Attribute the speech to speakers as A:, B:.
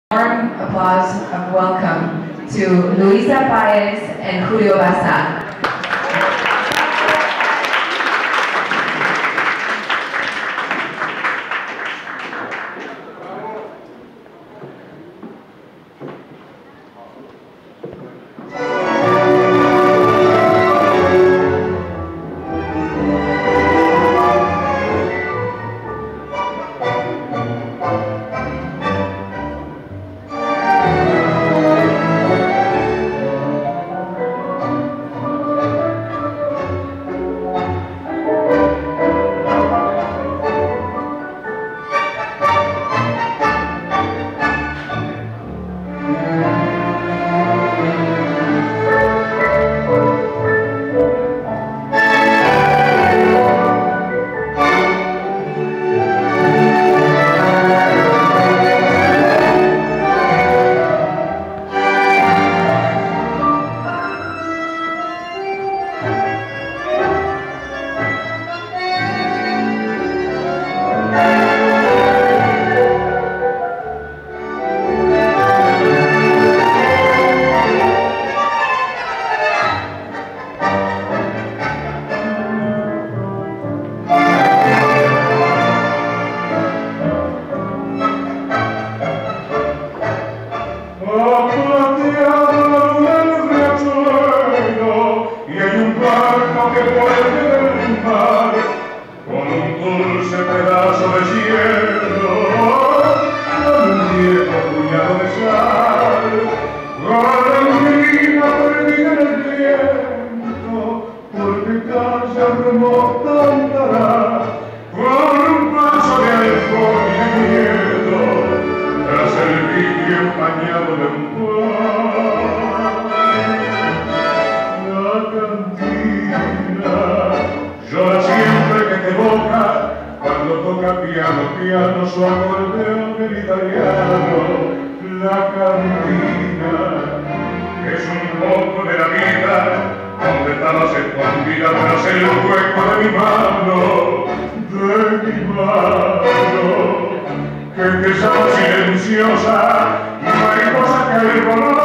A: Warm applause of welcome to Luisa Paez and Julio Basa.
B: Piano su acordeón del italiano, la cantina es un poco de la vida donde estabas escondida para hacer el hueco de mi mano, que llama silenciosa y mariposa que el color